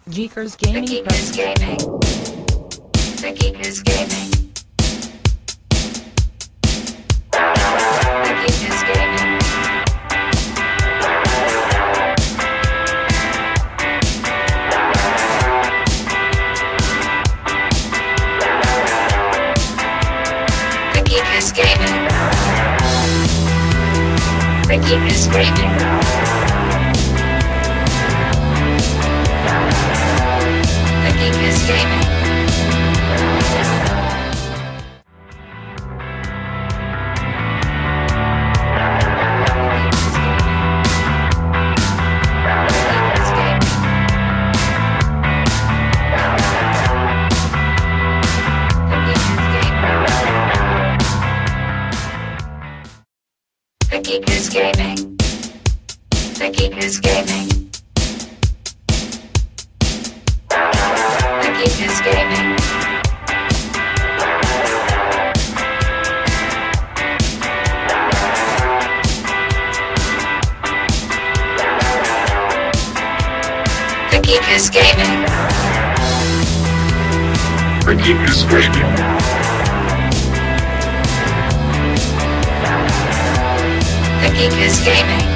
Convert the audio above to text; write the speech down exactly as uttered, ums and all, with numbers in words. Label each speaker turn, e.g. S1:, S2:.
S1: GEEKER'S Gaming.
S2: The GEEKER'S Gaming. The GEEKER'S Gaming. The GEEKER'S Gaming. The GEEKER'S Gaming. The GEEKER'S Gaming. The GEEKER'S Gaming. The GEEKER'S Gaming. The GEEKER'S Gaming. The GEEKER'S Gaming. The GEEKER'S Gaming. The GEEKER'S Gaming. The GEEKER'S Gaming.